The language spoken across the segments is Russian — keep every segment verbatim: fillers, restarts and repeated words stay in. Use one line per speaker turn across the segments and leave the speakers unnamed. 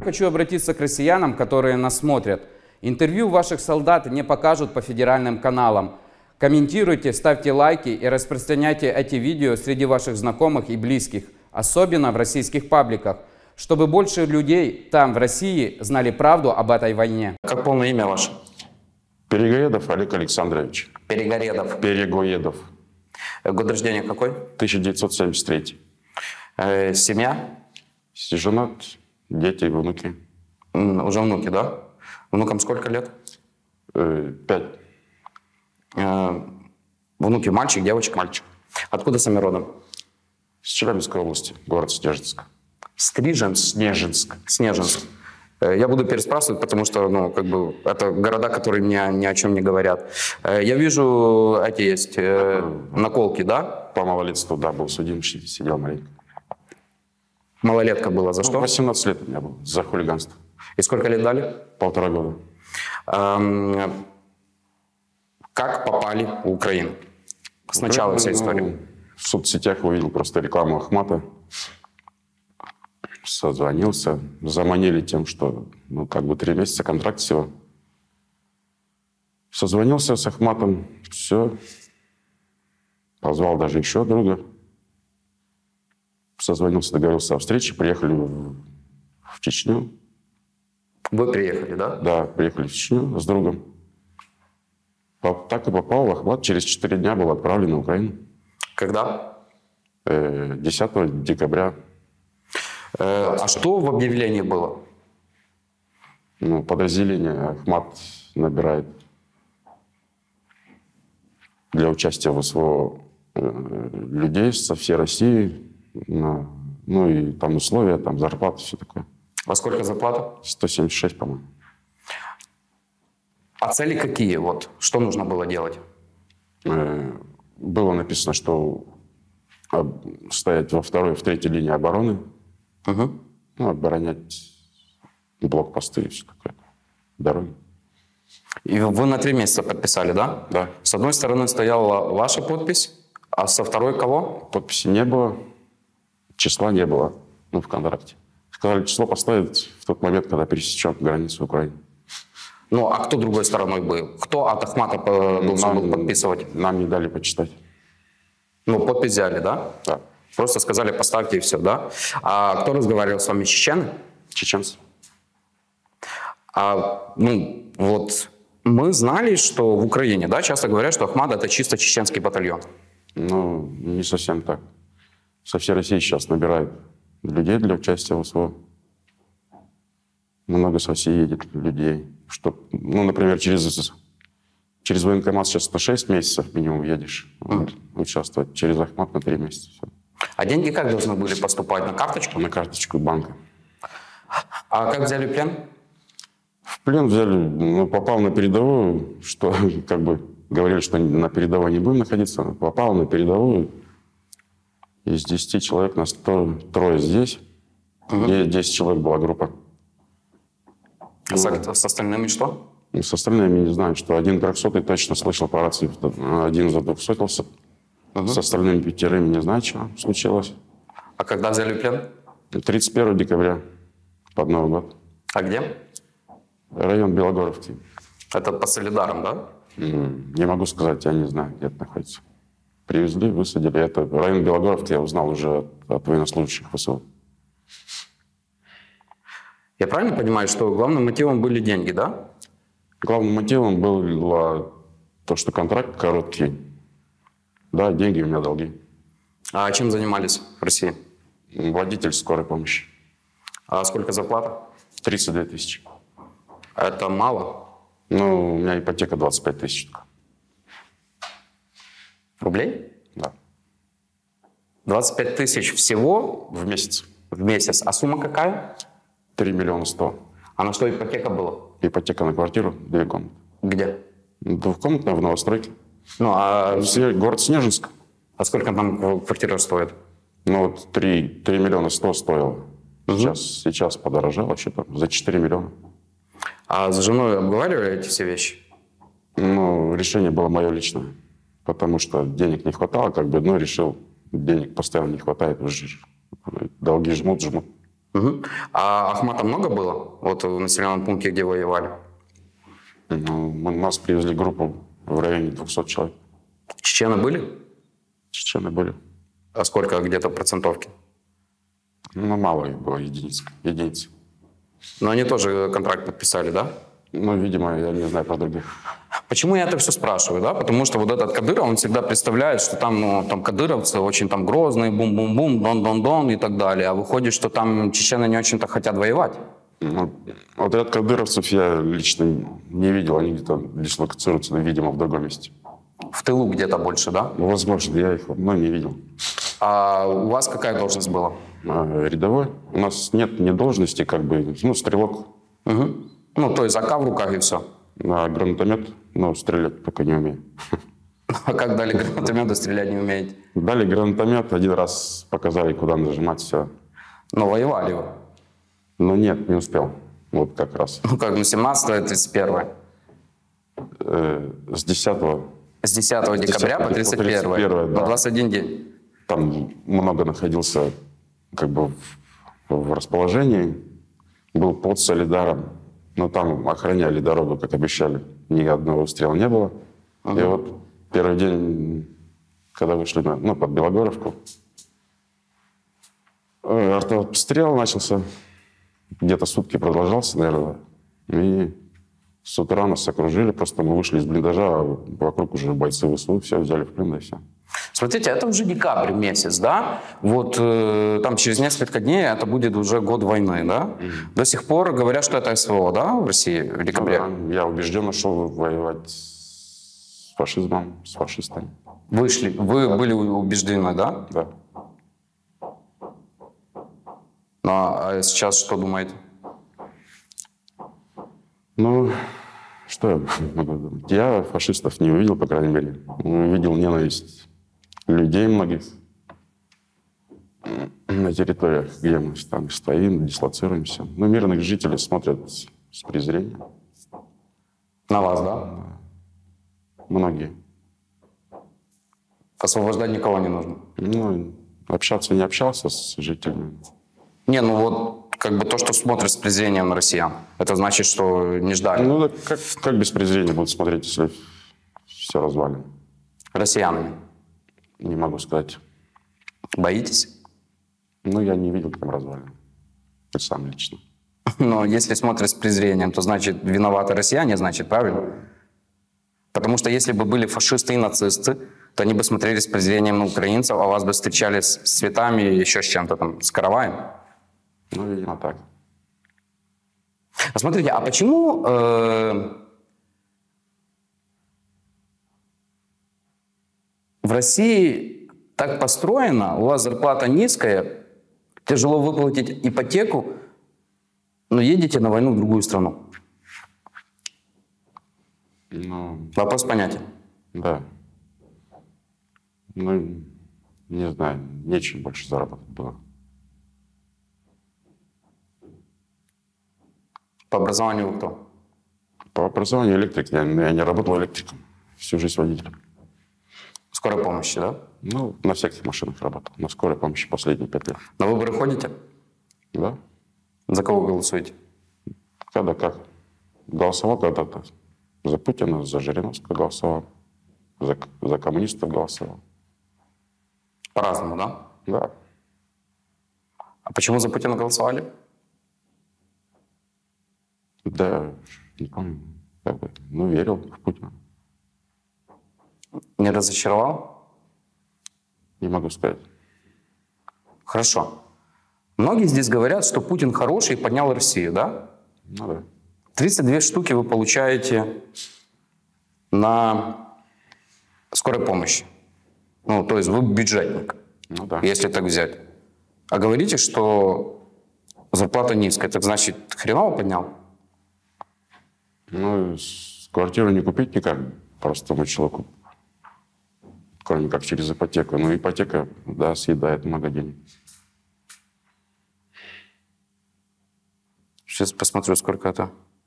Хочу обратиться к россиянам, которые нас смотрят. Интервью ваших солдат не покажут по федеральным каналам. Комментируйте, ставьте лайки и распространяйте эти видео среди ваших знакомых и близких, особенно в российских пабликах, чтобы больше людей там, в России, знали правду об этой войне.
Как полное имя ваше?
Перегоедов Олег Александрович.
Перегоедов.
Перегоедов.
Год рождения какой?
тысяча девятьсот семьдесят третий.
Э, семья?
Женат, дети, внуки.
М, Уже внуки, да? Внукам сколько лет?
Э, Пять.
Э, Внуки мальчик, девочка?
Мальчик.
Откуда сами родом?
С Челябинской области, город Снежинск.
Стриженск?
Снежинск.
Снежинск. Э, Я буду переспрашивать, потому что, ну, как бы, это города, которые мне ни о чем не говорят. Э, Я вижу, эти есть э, наколки, да?
По малолетству, да, был судим, сидел маленько.
Малолетка была за
Ну,
что?
восемнадцать лет у меня было за хулиганство.
И сколько лет дали?
Полтора года.
Эм, Как попали в Украину? Сначала вся
Ну,
история.
в соцсетях увидел просто рекламу Ахмата. Созвонился. Заманили тем, что, ну, как бы три месяца контракт всего. Созвонился с Ахматом. Все. Позвал даже еще друга. Созвонился, договорился о встрече. Приехали в, в Чечню.
Вы приехали, да?
Да, приехали в Чечню с другом. По- Так и попал в Ахмат. Через четыре дня был отправлен на Украину.
Когда?
Э, десятого декабря.
Э, а что в объявлении было?
Ну, подразделение Ахмат набирает для участия в СВО э, людей со всей России. На, ну и там условия, там зарплата, все такое.
Во сколько зарплата?
сто семьдесят шесть, по-моему.
А цели какие? Вот, что нужно было делать?
Э, было написано, что об- стоять во второй, в третьей линии обороны,
Угу.
ну, оборонять блокпосты и все такое, дороги.
И вы на три месяца подписали, да?
Да.
С одной стороны стояла ваша подпись, а со второй кого?
Подписи не было, числа не было, ну, в контракте. Сказали, число поставить в тот момент, когда пересечем границу Украины.
Ну, а кто другой стороной был? Кто от Ахмата э, должен был подписывать?
Нам не дали почитать.
Ну, подпись взяли, да?
Да.
Просто сказали, поставьте и все, да? А кто разговаривал с вами, чечены?
Чеченцы.
А, ну, вот мы знали, что в Украине, да, часто говорят, что Ахмат — это чисто чеченский батальон.
Ну, не совсем так. Со всей России сейчас набирают людей для участия в СВО. Много с России едет людей. Что, ну, например, через, через военкомат сейчас на шесть месяцев минимум едешь вот, участвовать. Через Ахмат на три месяца. Все.
А деньги как должны были поступать? На карточку?
На карточку банка.
А как взяли плен?
В плен взяли, ну, попал на передовую, что как бы говорили, что на передовой не будем находиться. Попал на передовую. Из десяти человек нас сто, трое здесь.
Угу.
десять человек была группа.
А с, с остальными что?
И с остальными не знаю, что один трехсотый точно слышал по рации, один задвухсотился.
Угу.
С остальными пятерыми не знаю, что случилось.
А когда взяли плен?
тридцать первого декабря, под Новый год.
А где?
Район Белогоровки.
Это по Солидарам, да?
М, Не могу сказать, я не знаю, где это находится. Привезли, высадили. Это район Белогоровки я узнал уже от, от военнослужащих ВСУ.
Я правильно понимаю, что главным мотивом были деньги, да?
Главным мотивом было то, что контракт короткий. Да, деньги у меня долги.
А чем занимались в России?
Водитель скорой помощи.
А сколько зарплата?
тридцать две тысячи.
Это мало.
Ну, у меня ипотека двадцать пять тысяч.
Рублей?
Да.
двадцать пять тысяч всего
В месяц.
в месяц. А сумма какая?
три миллиона сто.
А на что ипотека была?
Ипотека на квартиру, две комнаты.
Где?
Двухкомнатная в новостройке.
Ну, а,
Все- Город Снежинск.
а сколько там квартира стоит?
Ну, вот три, три миллиона сто стоило. Сейчас, сейчас подорожало что-то за четыре миллиона.
А с женой обговаривали эти все вещи?
Ну, решение было мое личное. Потому что денег не хватало, как бы, ну, решил, денег постоянно не хватает. Уже долги жмут, жмут.
Угу. А Ахмата много было? Вот в населенном пункте, где воевали?
Ну, мы, нас привезли группу в районе двухсот человек.
Чечены были?
Чечены были.
А сколько где-то процентовки?
Ну, мало их было, единиц. единиц.
Но они тоже контракт подписали, да?
Ну, видимо, я не знаю про других.
Почему я это все спрашиваю, да? Потому что вот этот Кадыров, он всегда представляет, что там, ну, там кадыровцы очень там грозные, бум-бум-бум, дон-дон-дон и так далее. А выходит, что там чечены не очень-то хотят воевать.
Ну, отряд кадыровцев я лично не видел. Они где-то дислокацируются, но, видимо, в другом месте.
В тылу где-то больше, да?
Ну, возможно, я их ну, не видел.
А у вас какая должность была?
А, рядовой. У нас нет ни должности, как бы, ну, стрелок.
Угу. Ну, то есть АК в руках и все.
А гранатомет, но стрелять пока не умею.
А как дали гранатомет, стрелять не умеете?
Дали гранатомет, один раз показали, куда нажимать, все.
Но воевали вы?
Но нет, не успел. Вот как раз.
Ну как, ну семнадцатого, тридцать первого?
Э, с десятого.
С десятого декабря по тридцать первое?
Да.
На двадцать один день?
Там много находился как бы в, в расположении. Был под Солидаром. Но там охраняли дорогу, как обещали. Ни одного выстрела не было. Ага. И вот первый день, когда вышли на, ну, под Белогоровку, артобстрел начался. Где-то сутки продолжался, наверное. И с утра нас окружили. Просто мы вышли из блиндажа, а вокруг уже бойцы ВСУ. Все взяли в плен, и все.
Смотрите, это уже декабрь месяц, да? Вот э, там через несколько дней это будет уже год войны, да? Mm-hmm. До сих пор говорят, что это СВО, да, в России в декабре?
Ну, да, я убежден, шел воевать с фашизмом, с фашистами.
Вышли, вы да. были убеждены, да?
Да.
Ну, а сейчас что думаете?
Ну, что я могу думать? Я фашистов не увидел, по крайней мере. Увидел ненависть людей многих на территориях, где мы там стоим, дислоцируемся. Но мирных жителей смотрят с презрением.
На вас, да?
Многие.
Освобождать никого не нужно?
Ну, общаться не общался с жителями.
Не, ну вот как бы то, что смотрят с презрением на россиян, это значит, что не ждали.
Ну, да, как, как без презрения будут смотреть, если все развалено?
Россиянами?
Не могу сказать.
Боитесь?
Ну, я не видел там развалин. Сам лично.
Но если смотрят с презрением, то значит виноваты россияне, значит, правильно? Потому что если бы были фашисты и нацисты, то они бы смотрели с презрением на украинцев, а вас бы встречали с цветами и еще с чем-то там, с караваем.
Ну, видимо, так.
А смотрите, а почему э, в России так построено, у вас зарплата низкая, тяжело выплатить ипотеку, но едете на войну в другую страну?
Ну,
вопрос понятен.
Да. Ну, не знаю, нечем больше заработать было.
По образованию вы кто?
По образованию электрик. Я, я не работал электриком. Всю жизнь водителем.
Скорой помощи, да?
Ну, на всяких машинах работал. На скорой помощи последние пять лет.
На выборы ходите?
Да.
За кого голосуете?
Когда как. Голосовал когда-то. За Путина, за Жириновского голосовал. За, за коммунистов голосовал.
По-разному, да?
Да.
А почему за Путина голосовали?
Да, не помню. Как бы, ну, верил в Путина.
Не разочаровал?
Не могу сказать.
Хорошо. Многие здесь говорят, что Путин хороший и поднял Россию, да?
Ну да.
тридцать две штуки вы получаете на скорой помощи. Ну, то есть вы бюджетник,
Ну да.
если так взять. А говорите, что зарплата низкая, так значит, хреново поднял?
Ну, квартиру не купить никак простому человеку, кроме как через ипотеку. Но ипотека, да, съедает много денег.
Сейчас посмотрю, сколько это.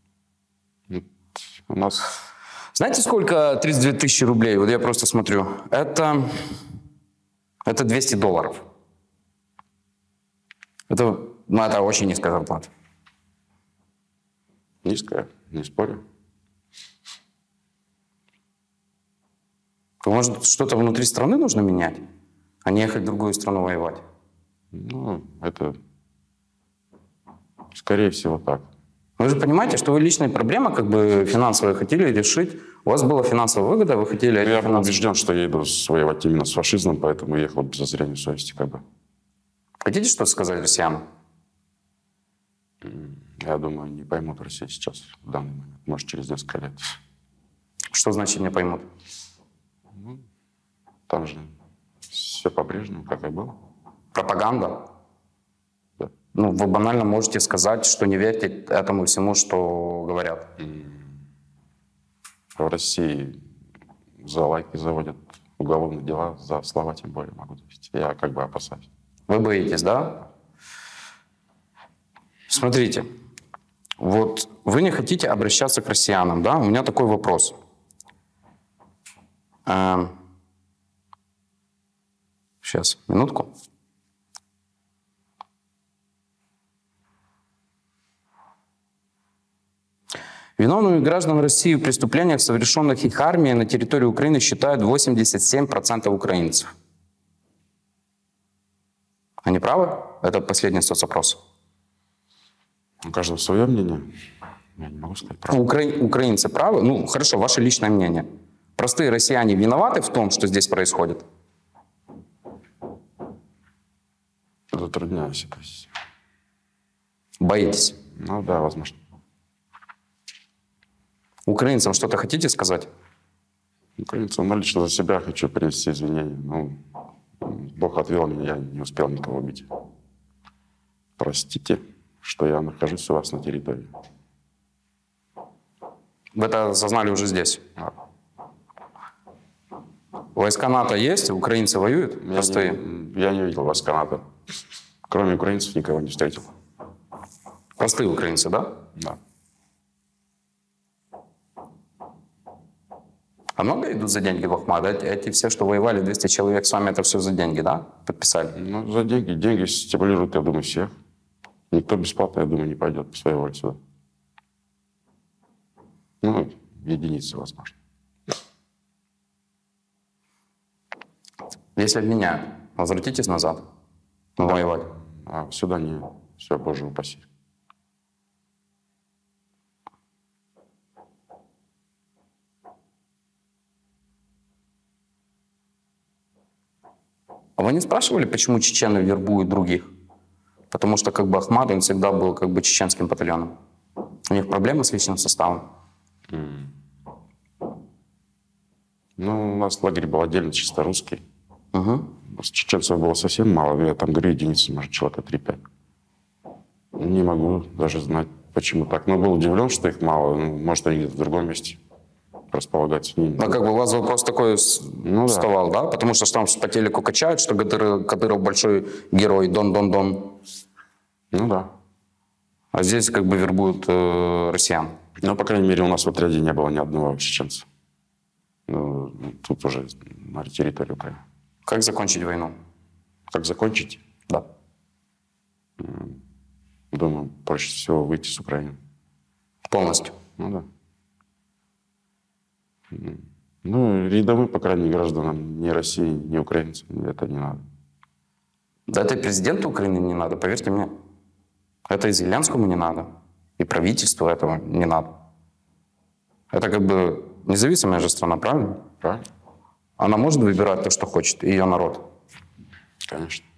У нас...
Знаете, сколько тридцать две тысячи рублей? Вот я просто смотрю. Это, это двести долларов. Это Но это очень низкая зарплата.
Низкая, не спорю.
Может, что-то внутри страны нужно менять, а не ехать в другую страну воевать?
Ну, это, скорее всего, так.
Вы же понимаете, что вы личные проблемы как бы финансовые хотели решить. У вас была финансовая выгода, вы хотели...
Я был
финансовые...
убежден, что я иду воевать именно с фашизмом, поэтому ехал без зазрения совести, как бы.
Хотите что-то сказать россиянам?
Я думаю, не поймут Россию сейчас, в данный момент. Может, через несколько лет.
Что значит не поймут?
Ну, там же все по-прежнему, как и было.
Пропаганда?
Да.
Ну, вы банально можете сказать, что не верьте этому всему, что говорят.
В России за лайки заводят уголовные дела, за слова тем более могу завести. Я как бы опасаюсь.
Вы боитесь, да? Смотрите, вот вы не хотите обращаться к россиянам, да? У меня такой вопрос. Эм... Сейчас, минутку. Виновными граждан России в преступлениях, совершенных их армией на территории Украины, считают восемьдесят семь процентов украинцев. Они правы? Это последний соцопрос.
У каждого свое мнение. Я не могу сказать правду.
Укра... Украинцы правы? Ну, хорошо, ваше личное мнение. Простые россияне виноваты в том, что здесь происходит?
Затрудняюсь это.
Боитесь?
Ну да, возможно.
Украинцам что-то хотите сказать?
Украинцам, ну, лично за себя хочу принести извинения. Ну, Бог отвел меня, я не успел никого убить. Простите, что я нахожусь у вас на территории.
Вы это осознали уже здесь?
А.
Войска НАТО есть? Украинцы воюют?
Я
Простые?
не, я не видел войска НАТО. Кроме украинцев никого не встретил.
Простые украинцы, да?
Да.
А много идут за деньги в Ахмат? Эти, эти все, что воевали, двести человек с вами, это все за деньги, да? Подписали?
Ну, за деньги. Деньги стимулируют, я думаю, всех. Никто бесплатно, я думаю, не пойдет по своей воле сюда. Ну, единицы, возможно.
Если обменяют, возвратитесь назад. Ну,
Да.
воевать.
А сюда не... Все, Боже упаси.
А вы не спрашивали, почему чечены вербуют других? Потому что как бы Ахмат, он всегда был как бы чеченским батальоном. У них проблемы с личным составом.
Mm. Ну, у нас лагерь был отдельно, чисто русский.
Угу.
Чеченцев было совсем мало. Я там говорю, единицы, может, человека три-пять. Не могу даже знать, почему так. Но был удивлен, что их мало. Ну, может, они где-то в другом месте располагаются. Не,
Ну, как бы у вас вопрос такой
ну,
вставал,
да.
да? Потому что там по телеку качают, что Кадыров, Кадыров большой герой, дон-дон-дон.
Ну да.
А здесь как бы вербуют э, россиян.
Ну, по крайней мере, у нас в отряде не было ни одного чеченца. Ну, тут уже на территории Украины.
Как закончить войну?
Как закончить?
Да.
Думаю, проще всего выйти с Украины.
Полностью?
Ну да. Ну, рядовым, по крайней мере, гражданам ни России, ни украинцам это не надо.
Да это и президенту Украины не надо, поверьте мне. Это и Зеленскому не надо. И правительству этого не надо. Это как бы независимая же страна, правильно?
Правильно?
Она может выбирать то, что хочет, и ее народ.
Конечно.